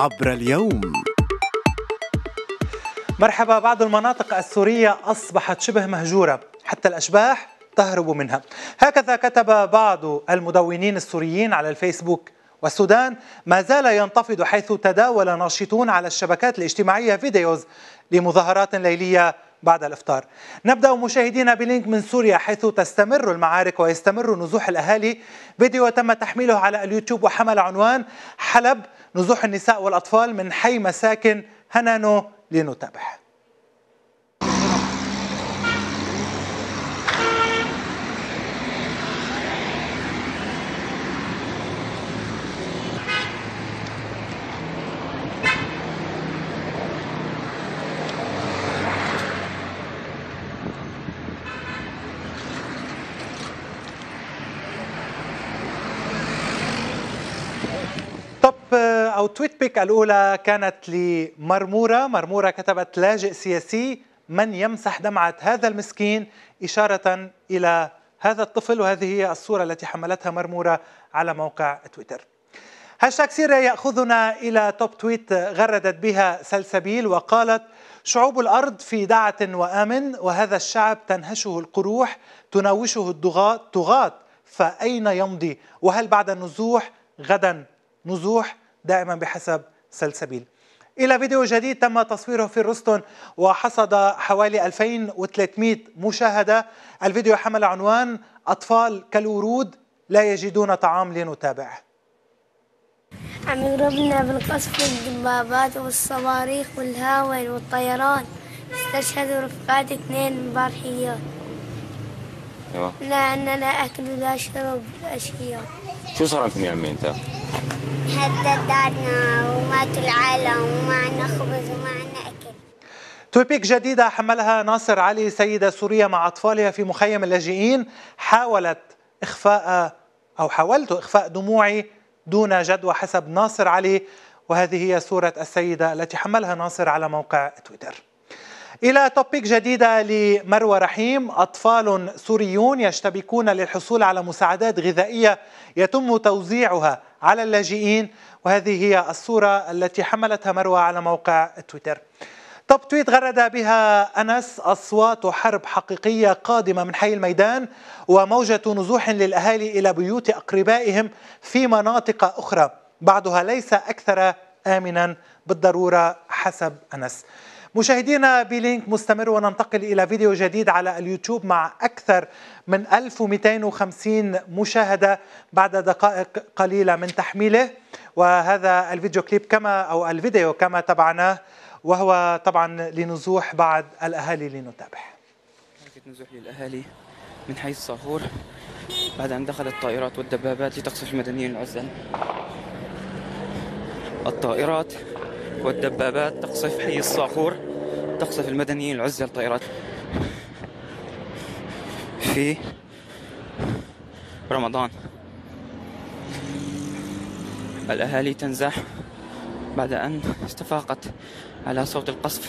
عبر اليوم. مرحبا. بعض المناطق السورية أصبحت شبه مهجورة، حتى الأشباح تهرب منها، هكذا كتب بعض المدونين السوريين على الفيسبوك. والسودان ما زال ينتفض، حيث تداول ناشطون على الشبكات الاجتماعية فيديوز لمظاهرات ليلية بعد الإفطار. نبدأ مشاهدينا بلينك من سوريا، حيث تستمر المعارك ويستمر نزوح الأهالي. فيديو تم تحميله على اليوتيوب وحمل عنوان حلب نزوح النساء والأطفال من حي مساكن هنانو. لنتابع. توب أو تويت بيك الأولى كانت لمرمورة. مرمورة كتبت: لاجئ سياسي، من يمسح دمعة هذا المسكين، إشارة إلى هذا الطفل. وهذه هي الصورة التي حملتها مرمورة على موقع تويتر. هاشتاج سيريا يأخذنا إلى توب تويت غردت بها سلسبيل وقالت: شعوب الأرض في دعة وآمن، وهذا الشعب تنهشه القروح، تناوشه الطغاة، فأين يمضي؟ وهل بعد النزوح غدا نزوح؟ دائما بحسب سلسبيل. إلى فيديو جديد تم تصويره في الرستن وحصد حوالي 2300 مشاهدة. الفيديو حمل عنوان أطفال كالورود لا يجدون طعام. لنتابع. عم يضربنا بالقصف والدبابات والصواريخ والهاون والطيران. استشهدوا رفقاتي 2 بارحيات. لا عنا لا أكل ولا شرب أشياء. شو صار لكم يا عمي انت؟ هددنا وماتوا العالم وما عنا خبز وما عنا أكل. تويبيك جديدة حملها ناصر علي، سيدة سورية مع أطفالها في مخيم اللاجئين. حاولت إخفاء دموعي دون جدوى حسب ناصر علي. وهذه هي صورة السيدة التي حملها ناصر على موقع تويتر. إلى توبيك جديدة لمروة رحيم. أطفال سوريون يشتبكون للحصول على مساعدات غذائية يتم توزيعها على اللاجئين. وهذه هي الصورة التي حملتها مروة على موقع تويتر. توب تويت غرد بها أنس: أصوات حرب حقيقية قادمة من حي الميدان، وموجة نزوح للأهالي إلى بيوت أقربائهم في مناطق أخرى، بعضها ليس أكثر آمنا بالضرورة حسب أنس. مشاهدينا بلينك مستمر، وننتقل إلى فيديو جديد على اليوتيوب مع أكثر من 1250 مشاهدة بعد دقائق قليلة من تحميله. وهذا الفيديو كما تابعناه، وهو طبعا لنزوح بعض الأهالي. لنتابع. حركة نزوح للأهالي من حي الصاخور بعد أن دخلت الطائرات والدبابات لتقصف المدنيين العزل. الطائرات والدبابات تقصف حي الصاخور، تقصف المدنيين العزل. طائرات في رمضان. الأهالي تنزح بعد أن استفاقت على صوت القصف.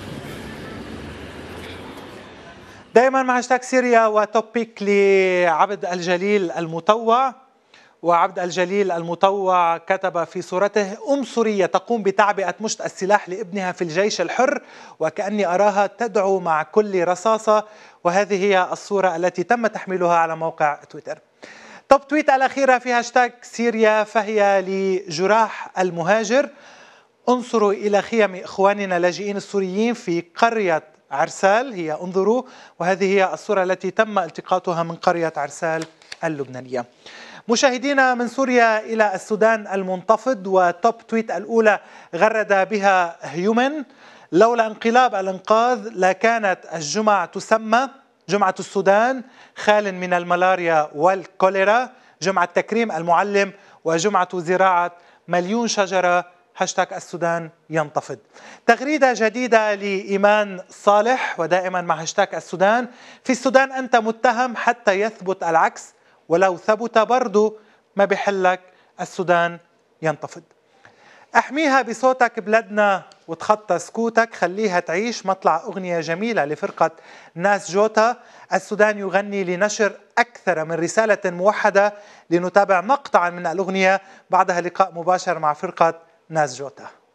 دائما مع هاشتاج سوريا وتوبيك لعبد الجليل المطوع. وعبد الجليل المطوع كتب في صورته: أم سورية تقوم بتعبئة مشط السلاح لابنها في الجيش الحر، وكأني أراها تدعو مع كل رصاصة. وهذه هي الصورة التي تم تحميلها على موقع تويتر. توب تويت الأخيرة في هاشتاج سوريا فهي لجراح المهاجر. انظروا إلى خيم إخواننا اللاجئين السوريين في قرية عرسال. هي انظروا، وهذه هي الصورة التي تم التقاطها من قرية عرسال اللبنانية. مشاهدينا من سوريا إلى السودان المنتفض. وتوب تويت الأولى غرد بها هيومن: لولا انقلاب الإنقاذ لكانت الجمعة تسمى جمعة السودان، خال من الملاريا والكوليرا، جمعة تكريم المعلم، وجمعة زراعة مليون شجرة. هاشتاج السودان ينتفض. تغريدة جديدة لإيمان صالح، ودائما مع هاشتاج السودان: في السودان أنت متهم حتى يثبت العكس، ولو ثبت برضو ما بحلك، السودان ينتفض. احميها بصوتك بلدنا وتخطى سكوتك، خليها تعيش. مطلع أغنية جميلة لفرقة ناس جوتا. السودان يغني لنشر أكثر من رسالة موحدة. لنتابع مقطعا من الأغنية، بعدها لقاء مباشر مع فرقة ناس جوتا.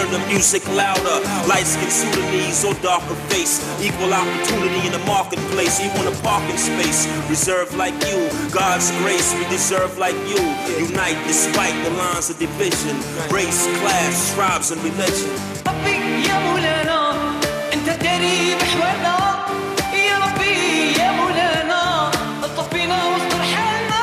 turn the music louder. Light skin Sudanese or darker face. Equal opportunity in the marketplace. You want a parking space, reserved like you. God's grace, we deserve like you. Unite despite the lines of division. Race, class, tribes, and religion. ربي يا مولانا انت داري بحوالنا يا ربي يا مولانا الطف بينا واستر حالنا.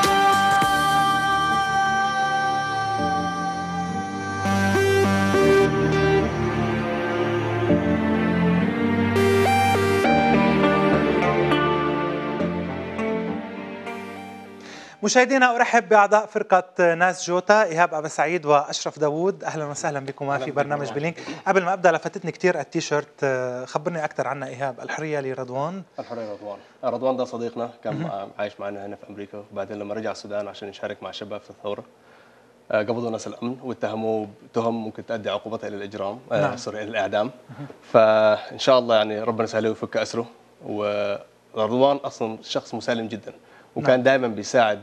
مشاهدينا ارحب باعضاء فرقه ناس جوتا ايهاب ابو سعيد واشرف داوود، اهلا وسهلا بكم في برنامج بلينك. قبل ما ابدا لفتتني كثير التيشيرت، خبرني اكثر عنها ايهاب. الحريه لرضوان. الحريه رضوان ده صديقنا كان عايش معنا هنا في امريكا، وبعدين لما رجع السودان عشان يشارك مع الشباب في الثوره قبضوا ناس الامن واتهموه بتهم ممكن تؤدي عقوبتها الى الاجرام، سوري الى الاعدام. فان شاء الله يعني ربنا يسهله ويفك اسره. ورضوان اصلا شخص مسالم جدا، وكان دائما بيساعد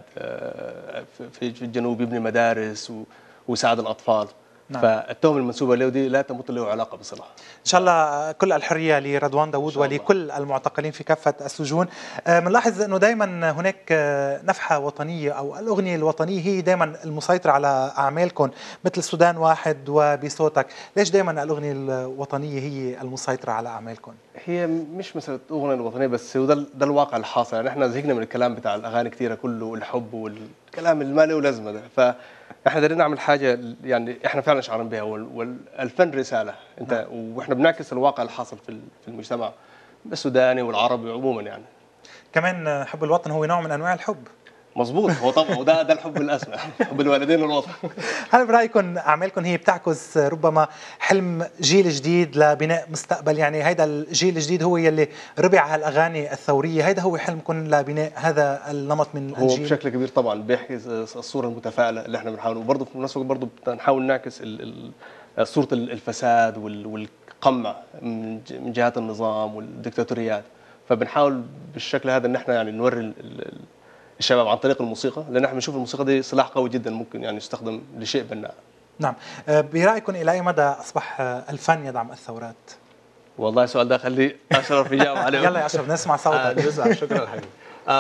في الجنوب، يبني مدارس ويساعد الاطفال. فالتهم المنسوبه له دي لا تمت له علاقه بصراحه. ان شاء الله كل الحريه لرضوان داوود ولكل المعتقلين في كافه السجون. بنلاحظ انه دائما هناك نفحه وطنيه، او الاغنيه الوطنيه هي دائما المسيطره على اعمالكم، مثل السودان واحد وبصوتك. ليش دائما الاغنيه الوطنيه هي المسيطره على اعمالكم؟ هي مش مساله الاغنيه الوطنيه بس، هو ده الواقع الحاصل. يعني احنا زهقنا من الكلام بتاع الاغاني كثيره كله الحب والكلام اللي ما له لازمه ده. فاحنا قدرنا نعمل حاجه يعني احنا فعلا شعرين بها، والفن رساله انت واحنا بنعكس الواقع الحاصل في المجتمع السوداني والعربي عموما. يعني كمان حب الوطن هو نوع من انواع الحب. مظبوط، هو طبعا وده الحب الاسمى، حب الوالدين والوطن. هل برايكم اعمالكم هي بتعكس ربما حلم جيل جديد لبناء مستقبل؟ يعني هيدا الجيل الجديد هو يلي ربع هالاغاني الثوريه، هيدا هو حلمكم لبناء هذا النمط من الجيل؟ هو بشكل كبير طبعا بيحكي الصوره المتفائله اللي احنا بنحاول، وبرضه في نفس الوقت برضه بنحاول نعكس صوره الفساد والقمع من جهات النظام والدكتاتوريات. فبنحاول بالشكل هذا ان احنا يعني نوري الشباب عن طريق الموسيقى، لان احنا بنشوف الموسيقى دي سلاح قوي جدا ممكن يعني يستخدم لشيء بناء. نعم. برايكم الى اي مدى اصبح الفن يدعم الثورات؟ والله السؤال ده خليه اشرف يجاوب عليه. يلا يا اشرف نسمع صوتك. شكرا حبيبي.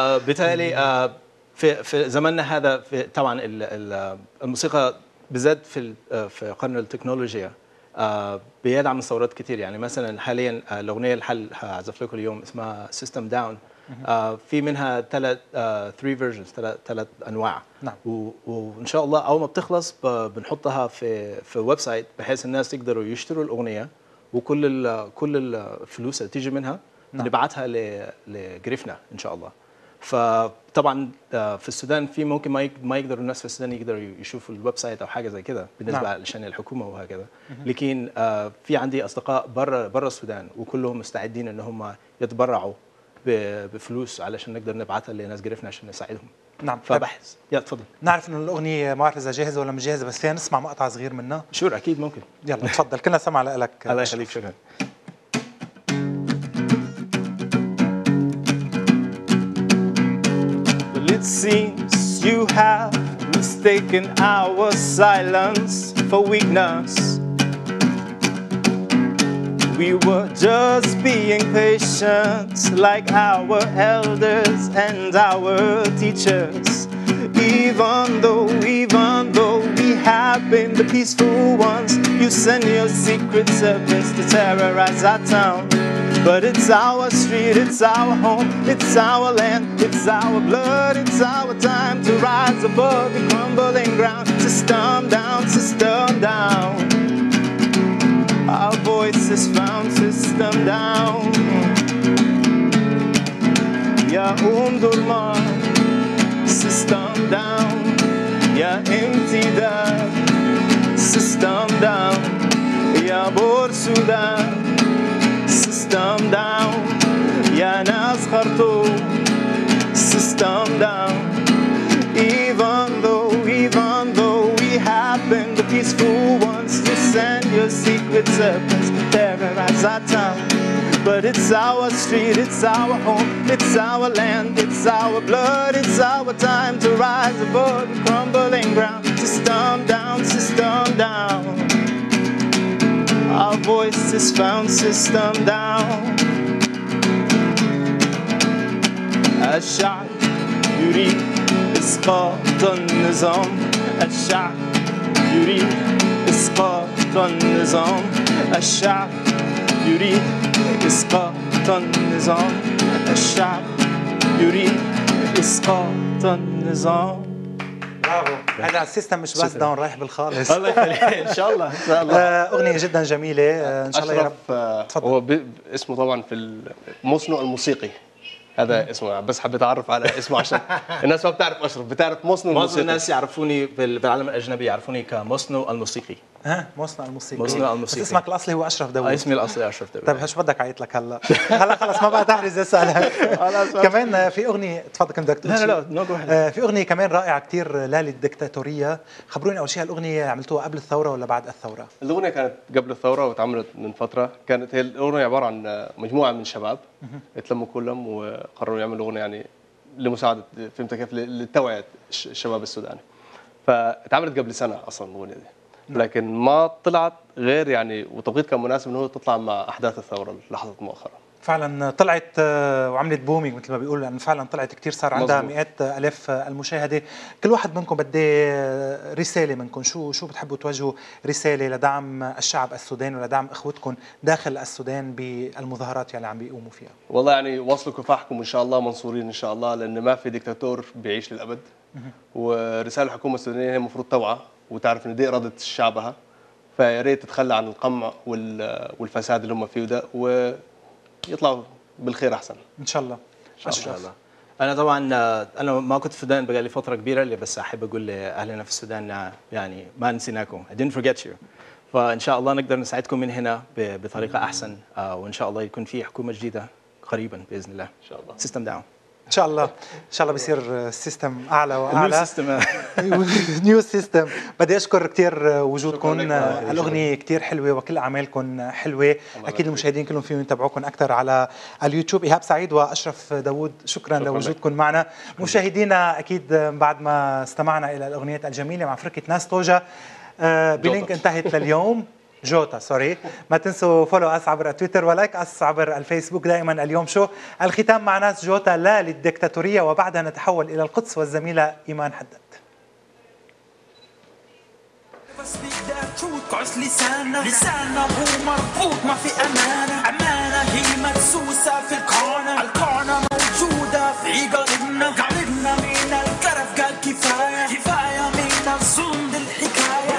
بالتالي في زماننا هذا طبعا الموسيقى بالذات في قرن التكنولوجيا بيدعم الثورات كتير. يعني مثلا حاليا الاغنيه اللي هعزف لكم اليوم اسمها سيستم داون، في منها ثلاث فيرجنز، ثلاث انواع. نعم. وان شاء الله اول ما بتخلص بنحطها في ويب سايت بحيث الناس يقدروا يشتروا الاغنيه، وكل الفلوس اللي تيجي منها نبعتها لجريفنا ان شاء الله. فطبعا في السودان في ممكن ما يقدروا الناس في السودان يقدروا يشوفوا الويب سايت او حاجه زي كده بالنسبه لشان الحكومه وهكذا. لكن في عندي اصدقاء برا السودان وكلهم مستعدين ان هم يتبرعوا بفلوس علشان نقدر نبعتها لناس جريفنا عشان نساعدهم. نعم. فبحث يلا تفضل. نعرف انه الاغنيه ما بعرف اذا جاهزه ولا مش جاهزه، بس فينا نسمع مقطع صغير منها. شور اكيد ممكن. يلا تفضل، كلنا سمع لك. الله يخليك، شكرا. Well, it seems you have mistaken our silence for weakness. We were just being patient like our elders and our teachers. Even though we have been the peaceful ones, you send your secret servants to terrorize our town. But it's our street, it's our home, it's our land, it's our blood, it's our time to rise above the crumbling ground. System down, system down. Our voices found, system down. Ya Durman, system down. Ya Imtidad, system down. Ya Bor Sudan, system down. Ya Nas Khartoum, system down. Even though we have been the peaceful ones, to send your secret servants to terrorize our town. But it's our street, it's our home, it's our land, it's our blood, it's our time to rise above the crumbling ground. System down, system down. voice is found, system down. الشعب يريد إسقاط النظام. الشعب يريد إسقاط النظام. الشعب يريد إسقاط النظام. الشعب يريد إسقاط النظام. برافو. هذا السيستم مش بس داون، رايح بالخالص. الله يخليك. ان شاء الله ان شاء الله. اغنيه جدا جميله ان شاء الله يا رب. تفضل. هو اسمه طبعا في المصنع الموسيقي، هذا اسمه، بس حبيت اعرف على اسمه عشان الناس ما بتعرف اشرف، بتعرف مصنع الموسيقي. معظم الناس يعرفوني بالعالم الاجنبي يعرفوني كمصنع الموسيقي. مصنع الموسيقي. مصنع الموسيقي. بس اسمك الاصلي هو اشرف داوود. اسمي الاصلي اشرف داوود. طيب ايش بدك عيط لك هلا؟ هلا خلص ما بقى تحرز اسالك. كمان في اغنيه، تفضل كم بدك تقول؟ لا في اغنيه كمان رائعه كثير، لا للدكتاتوريه. خبروني اول شيء الاغنيه عملتوها قبل الثوره ولا بعد الثوره؟ الاغنيه كانت قبل الثوره واتعملت من فتره. كانت هي الاغنيه عباره عن مجموعه من شباب اتلموا كلهم وقرروا يعملوا اغنيه يعني لمساعده، فهمت كيف، للتوعيه الشباب السوداني. فاتعملت قبل سنه اصلا الاغنيه دي، لكن ما طلعت غير يعني، وتوقيت كان مناسب انه تطلع مع احداث الثوره اللي حصلت مؤخرا. فعلا طلعت وعملت بومينج مثل ما بيقولوا، لانه فعلا طلعت كثير، صار عندها مئات الاف المشاهده. كل واحد منكم بدي رساله منكم، شو بتحبوا توجهوا رساله لدعم الشعب السوداني ولدعم اخوتكم داخل السودان بالمظاهرات اللي عم بيقوموا فيها؟ والله يعني واصلوا كفاحكم ان شاء الله، منصورين ان شاء الله، لان ما في دكتاتور بيعيش للابد. ورساله الحكومه السودانيه هي المفروض توعى وتعرف ان دي اراده شعبها، فيا ريت تتخلى عن القمع والفساد اللي هم فيه ده، ويطلعوا بالخير احسن ان شاء الله. ان شاء الله. انا طبعا انا ما كنت في السودان بقالي فتره كبيره، اللي بس احب اقول لاهلنا في السودان يعني ما نسيناكم. I didn't forget you. فان شاء الله نقدر نساعدكم من هنا بطريقه احسن، وان شاء الله يكون في حكومه جديده قريبا باذن الله. ان شاء الله. سيستم داون. ان شاء الله. ان شاء الله بيصير سيستم اعلى واعلى. نيو سيستم. نيو سيستم. بدي اشكر كثير وجودكم. الاغنيه كثير حلوه وكل اعمالكم حلوه. اكيد المشاهدين كلهم فيهم يتابعوكم اكثر على اليوتيوب. ايهاب سعيد واشرف داوود، شكرا لوجودكم معنا. مشاهدينا اكيد بعد ما استمعنا الى الاغنيه الجميله مع فرقه ناس توجا بلينك انتهت لليوم. جوتا سوري. ما تنسوا فولو اس عبر تويتر ولايك اس عبر الفيسبوك. دائما اليوم شو الختام مع ناس جوتا، لا للدكتاتوريه، وبعدها نتحول الى القدس والزميله ايمان حداد. قعس لسانه هو مربوط، ما في أمانة هي مدسوسة في القانة موجودة في قلبنا من الكرف، قال كفاية من الظلم بالحكاية.